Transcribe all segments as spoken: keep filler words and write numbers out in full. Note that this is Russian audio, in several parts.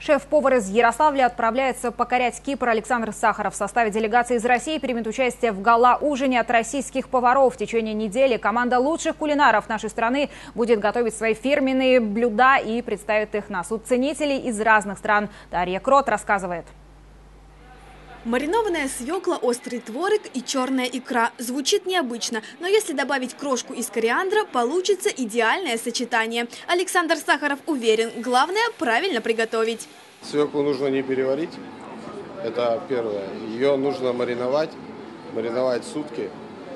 Шеф-повар из Ярославля отправляется покорять Кипр. Александр Сахаров в составе делегации из России примет участие в гала-ужине от российских поваров. В течение недели команда лучших кулинаров нашей страны будет готовить свои фирменные блюда и представит их на суд ценителей из разных стран. Дарья Крот рассказывает. Маринованная свекла, острый творог и черная икра. Звучит необычно, но если добавить крошку из кориандра, получится идеальное сочетание. Александр Сахаров уверен, главное правильно приготовить. Свеклу нужно не переварить, это первое. Ее нужно мариновать, мариновать сутки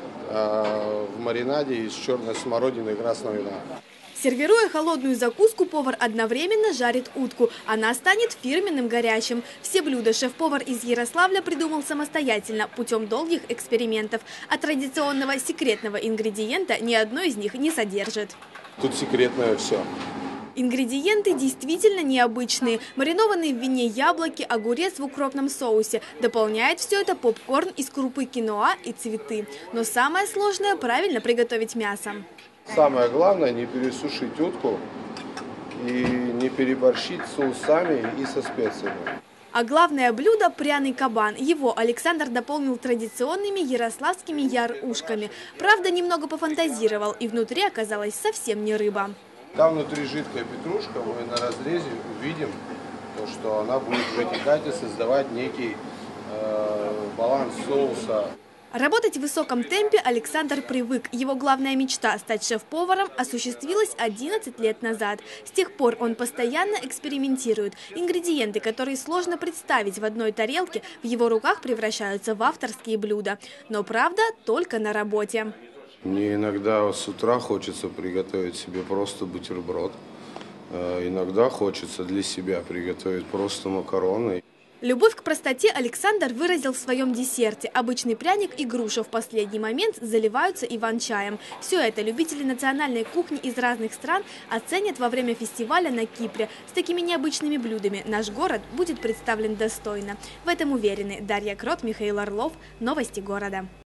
э, в маринаде из черной смородины и красного вина. Сервируя холодную закуску, повар одновременно жарит утку. Она станет фирменным горячим. Все блюда шеф-повар из Ярославля придумал самостоятельно, путем долгих экспериментов. А традиционного секретного ингредиента ни одно из них не содержит. Тут секретное все. Ингредиенты действительно необычные. Маринованные в вине яблоки, огурец в укропном соусе. Дополняет все это попкорн из крупы киноа и цветы. Но самое сложное – правильно приготовить мясо. Самое главное – не пересушить утку и не переборщить с соусами и со специями. А главное блюдо – пряный кабан. Его Александр дополнил традиционными ярославскими яр-ушками. Правда, немного пофантазировал, и внутри оказалась совсем не рыба. Там внутри жидкая петрушка, мы на разрезе увидим, то, что она будет вытекать и создавать некий э, баланс соуса. Работать в высоком темпе Александр привык. Его главная мечта – стать шеф-поваром – осуществилась одиннадцать лет назад. С тех пор он постоянно экспериментирует. Ингредиенты, которые сложно представить в одной тарелке, в его руках превращаются в авторские блюда. Но правда только на работе. Мне иногда с утра хочется приготовить себе просто бутерброд. Иногда хочется для себя приготовить просто макароны. Любовь к простоте Александр выразил в своем десерте. Обычный пряник и груша в последний момент заливаются иван-чаем. Все это любители национальной кухни из разных стран оценят во время фестиваля на Кипре. С такими необычными блюдами наш город будет представлен достойно. В этом уверены Дарья Крот, Михаил Орлов. Новости города.